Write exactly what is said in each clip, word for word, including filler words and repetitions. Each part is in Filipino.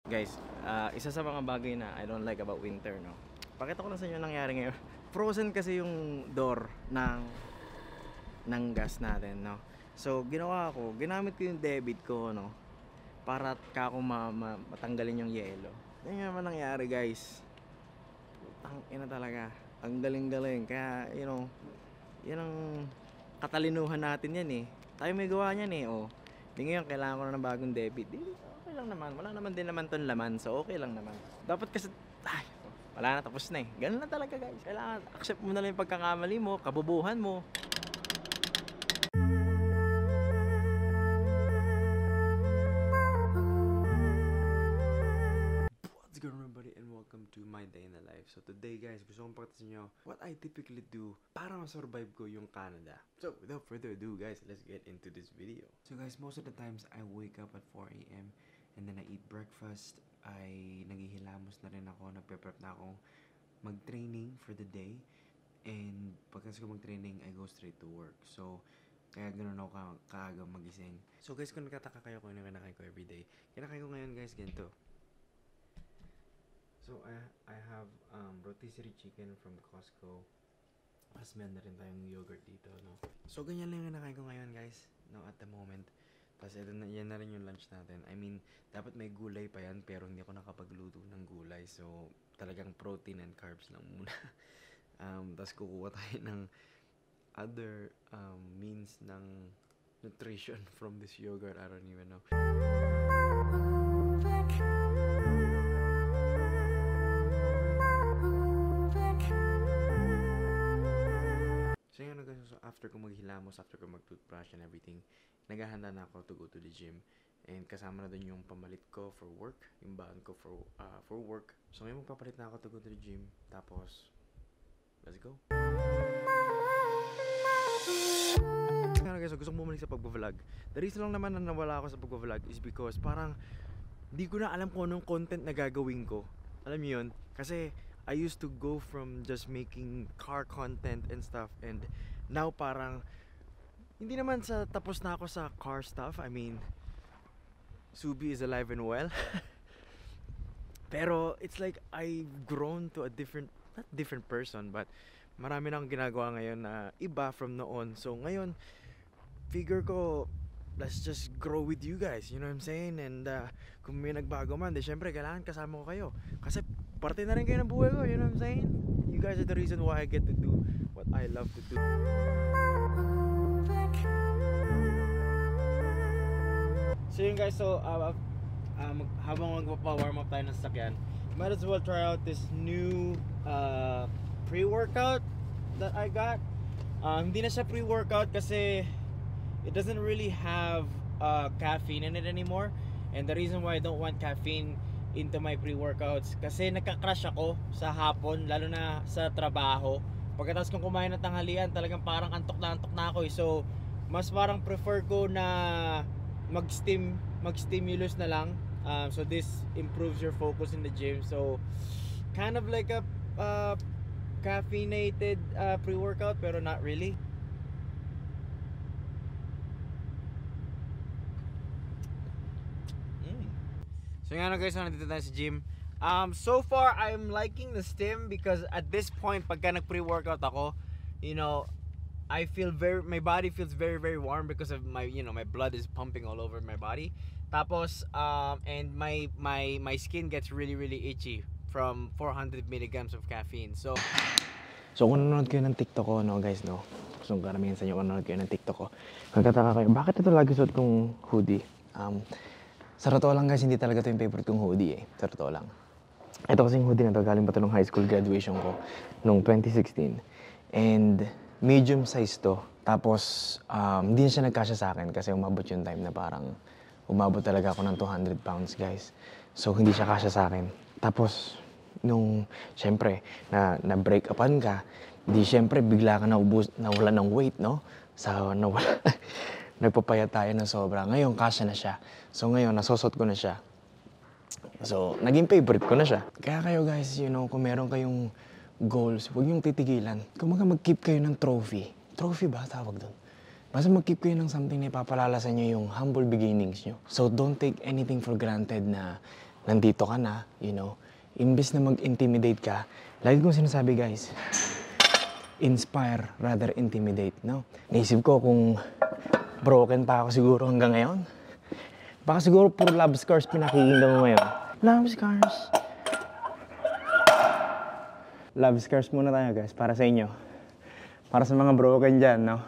Guys, uh, isa sa mga bagay na I don't like about winter, no? Pakita ko lang sa inyo nangyari ngayon. Frozen kasi yung door ng ng gas natin, no? So, ginawa ko, ginamit ko yung debit ko, no? Para kako ma ma matanggalin yung yelo. Yan naman nangyari, guys. Putang ina talaga. Ang galing-galing. Kaya, you know, yan ang katalinuhan natin yan eh. Tayo may gawa niyan eh, oh. Di ngayon, kailangan ko na ng bagong debit. Di, okay lang naman. Wala naman din naman ton laman. So, okay lang naman. Dapat kasi, ay, wala na, tapos na eh. Ganun na talaga, guys. Kailangan, accept mo na lang yung pagkakamali mo, kabobohan mo. What's good, everybody, and welcome to my day in the life. So today, guys, gusto kong pakita sa inyo what I typically do para ma-survive ko yung Canada. So without further ado, guys, let's get into this video. So guys, most of the times I wake up at four A M and then I eat breakfast. Ay naghihilamos na rin ako, nagpe-prep na ako mag-training for the day. And pagkas ko mag-training, I go straight to work. So kaya ganoon ako ka kaaga magising. So guys, kung nagtataka kayo kung ano yung kinakain ko everyday, kinakain ko ngayon, guys, ganito. So, I, I have um, rotisserie chicken from Costco. Mas meron na rin tayong yogurt dito, no? So, ganyan lang yung nakain ko ngayon, guys. No, at the moment. Tapos, ito na, yan na rin yung lunch natin. I mean, dapat may gulay pa yan, pero hindi ako nakapagluto ng gulay. So, talagang protein and carbs lang muna. um, Tapos, kukuha tayo ng other um, means ng nutrition from this yogurt. I don't even know. So yun, guys, so after ko maghilamos, after ko mag-toothbrush and everything, naghahanda na ako to go to the gym. And kasama na dun yung pamalit ko for work, yung baon ko for uh, for work. So ngayon magpapalit na ako to go to the gym. Tapos, let's go! Kaya guys, so gusto kong bumalik sa pag-vlog. The reason lang naman na nawala ako sa pag-vlog is because parang di ko na alam kung anong content na gagawin ko. Alam niyo yun? Kasi I used to go from just making car content and stuff, and now parang hindi naman sa tapos na ako sa car stuff. I mean, Subi is alive and well. Pero it's like I've grown to a different, not different person, but marami na akong ginagawa ngayon na iba from noon. So ngayon, figure ko, let's just grow with you guys, you know what I'm saying? And uh, kung may nagbago man, di syempre kailangan kasama ko kayo. Kasi parte na rin kayo ng buhay ko, you know what I'm saying? You guys are the reason why I get to do what I love to do. So yun guys, so uh, uh, mag habang magpa-warm up tayo ng sasakyan, might as well try out this new uh, pre-workout that I got. uh, Hindi na siya pre-workout kasi it doesn't really have uh, caffeine in it anymore. And the reason why I don't want caffeine into my pre-workouts, kasi nakaka-crash ako sa hapon, lalo na sa trabaho. Pagkatapos kong kumain ng tanghalian, talagang parang antok na antok na ako eh. So mas parang prefer ko na mag-steam, mag-stimulus na lang. um, So this improves your focus in the gym. So kind of like a uh, caffeinated uh, pre-workout, pero not really. So nga na guys, so nandito tayo sa gym. Um, so far, I'm liking the stim because at this point, pagka nag-pre-workout ako, you know, I feel very, my body feels very, very warm because of my, you know, my blood is pumping all over my body. Tapos, um, and my, my, my skin gets really, really itchy from four hundred milligrams of caffeine. So, so kung nanonood kayo ng TikTok ko, no guys, no? So, karamihan sa inyo kung nanonood kayo ng TikTok ko, magkataka kayo, bakit ito lagi suot kong hoodie? Um, Sa totoo lang guys, hindi talaga ito yung favorite kong hoodie eh. Sa totoo lang. Ito kasing hoodie na ito, galing pa ito nung high school graduation ko nung twenty sixteen. And medium size to. Tapos, um, hindi na siya nagkasya sa akin kasi umabot yung time na parang umabot talaga ako ng two hundred pounds guys. So, hindi siya kasya sa akin. Tapos, nung, syempre, na, na break upan ka, di syempre, bigla ka naubos, nawala ng weight, no? Sa, nawala. Nagpapayat tayo na sobra. Ngayon, kasya na siya. So ngayon, nasosot ko na siya. So, naging favorite ko na siya. Kaya kayo guys, you know, kung meron kayong goals, huwag niyong titigilan. Kung mag-keep kayo ng trophy. Trophy ba tawag doon? Basta mag-keep kayo ng something na ipapalala sa inyo yung humble beginnings nyo. So don't take anything for granted na nandito ka na, you know, imbes na mag-intimidate ka, lagi kong sinasabi guys, inspire rather intimidate, no? Naisip ko kung broken pa ako siguro hanggang ngayon. Baka siguro puro love scars pinakikinggan mo ngayon. Love scars. Love scars muna tayo guys, para sa inyo. Para sa mga broken dyan, no?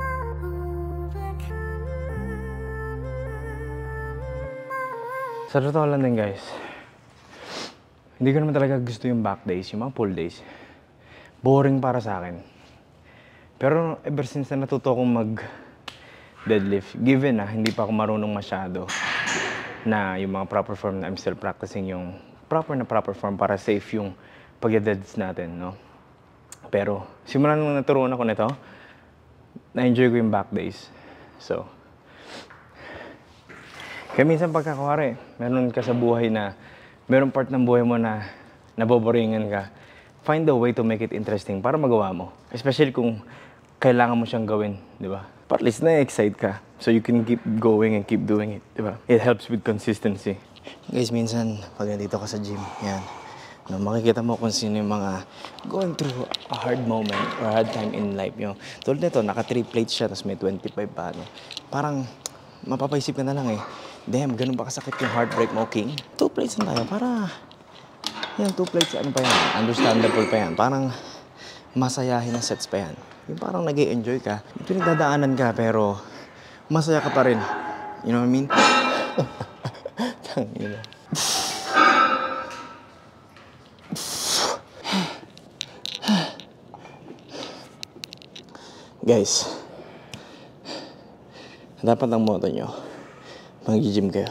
Sa totoo lang din guys, hindi ko naman talaga gusto yung back days, yung mga pull days. Boring para sa akin. Pero ever since na natuto akong mag deadlift, given na hindi pa ako marunong masyado na yung mga proper form na I'm still practicing yung proper na proper form para safe yung pag-deads natin, no? Pero simulan nung naturuan ako nito, na-enjoy ko yung back days. So, kaya minsan pagkakawari, meron ka sa buhay na, meron part ng buhay mo na naboboringan ka, find a way to make it interesting para magawa mo. Especially kung kailangan mo siyang gawin, di ba? At least na-excite ka, so you can keep going and keep doing it, di ba? It helps with consistency. Guys, minsan, pag nandito ka sa gym, yan, no, makikita mo kung sino yung mga going through a hard moment or hard time in life. Yung, tulad nito, naka three plates siya, tapos may twenty-five pa, no? Parang, mapapaisip ka na lang eh, damn, ganun ba kasakit yung heartbreak mo, King? Two plates na tayo, para, yan, two plates, ano pa yan, understandable pa yan, parang masayahin na sets pa yan. Yung parang nag-i-enjoy ka, pinagdadaanan ka, pero masaya ka pa rin. You know what I mean? You know. Guys, dapat ang motto nyo, mag-gym kayo.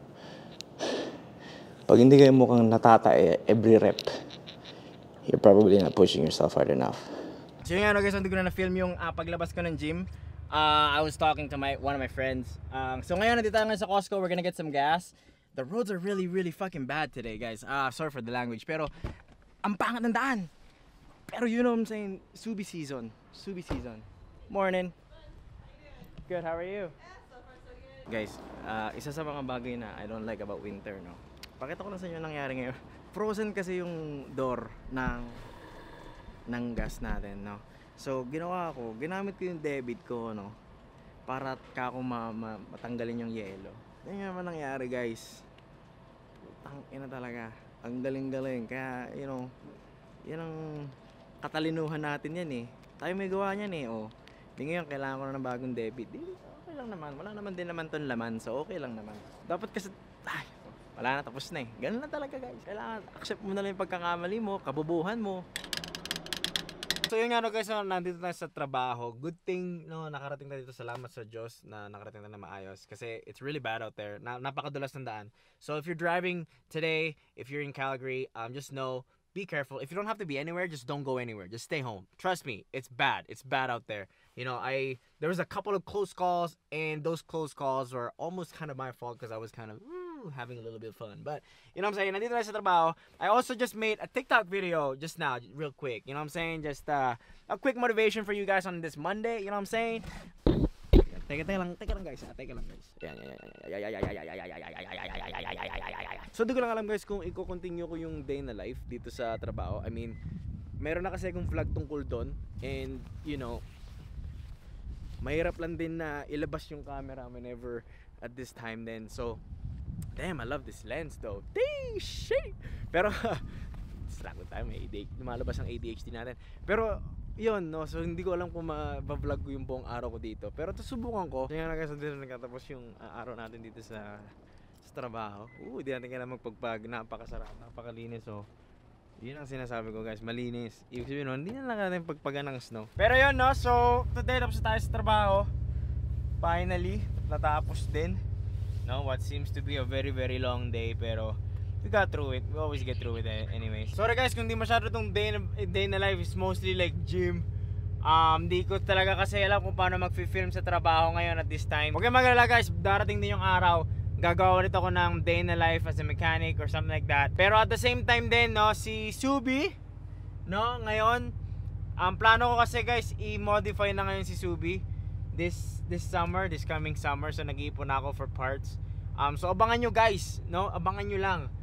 Pag hindi kayo mukhang natatae every rep, you're probably not pushing yourself hard enough. So yun nga, no, guys, hindi ko na na-film yung uh, paglabas ko ng gym. Uh, I was talking to my one of my friends. Um, so ngayon, nandito tayo ngayon sa Costco. We're gonna get some gas. The roads are really, really fucking bad today, guys. Uh, sorry for the language, pero ang pangat ng daan. Pero you know what I'm saying? Subi season. Subi season. Morning. Good, how are you? Guys, uh, isa sa mga bagay na I don't like about winter, no? Pakita ko lang sa inyo nangyari ngayon. Frozen kasi yung door ng ng gas natin, no? So, ginawa ko, ginamit ko yung debit ko, no? Para kako ma ma matanggalin yung yelo. Yan yung naman nangyari, guys. Putang ina talaga. Ang galing-galing. Kaya, you know, yan ang katalinuhan natin yan eh. Tayo may gawa niyan eh, oh. Di ngayon, kailangan ko na ng bagong debit. Di, okay lang naman. Wala naman din naman ton laman. So, okay lang naman. Dapat kasi, ay, wala na, tapos na eh. Ganun na talaga, guys. Kailangan, accept mo na lang yung pagkakamali mo, kabobohan mo. So, yun nga, no, guys, no, nandito tayo sa trabaho. Good thing, no, nakarating tayo dito. Salamat sa Diyos na nakarating tayo na maayos. Kasi, it's really bad out there. Na, napakadulas ng daan. So, if you're driving today, if you're in Calgary, um, just know, be careful. If you don't have to be anywhere, just don't go anywhere. Just stay home. Trust me, it's bad. It's bad out there. You know, I there was a couple of close calls, and those close calls were almost kind of my fault because I was kind of woo, having a little bit of fun. But, you know what I'm saying? Nandito na sa trabaho. I also just made a TikTok video just now, real quick. You know what I'm saying? Just uh, a quick motivation for you guys on this Monday. You know what I'm saying? Teka, teka lang, teka lang guys. Teka lang guys. So, di ko lang alam guys kung i-continue ko yung day na life dito sa trabaho. I mean, meron na kasi akong vlog tungkol doon. And, you know, mahirap lang din na ilabas yung camera whenever at this time then. So, damn, I love this lens though. Dang, shit! Pero, slack tayo, may A D H D. Lumalabas ang A D H D natin. Pero, yun, no? So, hindi ko alam kung ma-vlog ko yung buong araw ko dito. Pero, ito subukan ko. Kaya nga guys, dito nagkatapos yung uh, araw natin dito sa, sa trabaho. Oo, di natin kailangan magpagpag. Napakasarap, napakalinis. So, yun ang sinasabi ko guys, malinis. Ibig sabihin no, hindi na lang natin pagpagan ng snow. Pero yun no, so today tapos tayo sa trabaho. Finally, natapos din. No, what seems to be a very very long day, pero we got through it. We always get through it anyways. Sorry guys kung di masyado tong day na, day na life is mostly like gym. Um, di ko talaga kasi alam kung paano mag-film sa trabaho ngayon at this time. Okay magalala guys, darating din yung araw. Gagawa ulit ako ng day in the life as a mechanic or something like that. Pero at the same time din, no, si Subi, no, ngayon, ang plano ko kasi guys, i-modify na ngayon si Subi this this summer, this coming summer. So nag-iipon na ako for parts. Um, so abangan nyo guys, no, abangan nyo lang.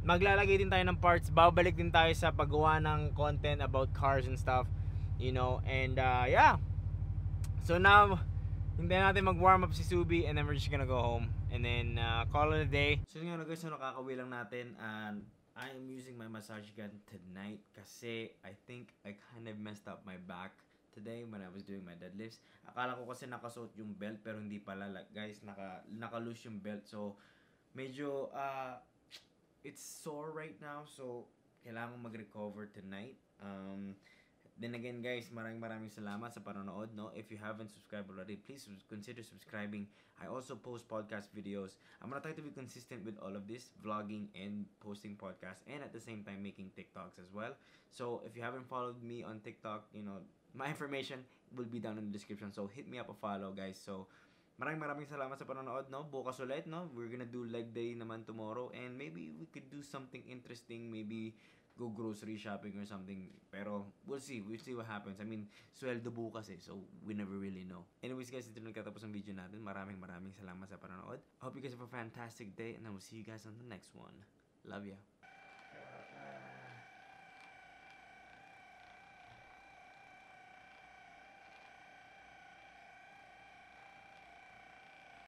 maglalagay din tayo ng parts, babalik din tayo sa paggawa ng content about cars and stuff, you know, and uh, yeah. So now, hindi natin mag-warm up si Subi, and then we're just gonna go home and then uh, call it a day. So yun nga guys, so nakakauwi lang natin, and I am using my massage gun tonight kasi I think I kind of messed up my back today when I was doing my deadlifts. Akala ko kasi nakasuot yung belt, pero hindi pala, like, guys, naka, naka-loose yung belt, so medyo uh, it's sore right now, so kailangan mag-recover tonight. Um, then again guys, maraming maraming salamat sa panonood, no? If you haven't subscribed already, please consider subscribing. I also post podcast videos. I'm gonna try to be consistent with all of this, vlogging and posting podcasts, and at the same time making TikToks as well. So if you haven't followed me on TikTok, you know, my information will be down in the description, so hit me up a follow guys. So maraming maraming salamat sa panonood, no? Bukas ulit, no? We're gonna do leg day naman tomorrow, and maybe we could do something interesting, maybe go grocery shopping or something. Pero we'll see, we'll see what happens. I mean, sweldo bukas eh, so we never really know. Anyways guys, ito na nagtatapos ang video natin. Maraming maraming salamat sa panonood. I hope you guys have a fantastic day, and I will see you guys on the next one. Love ya.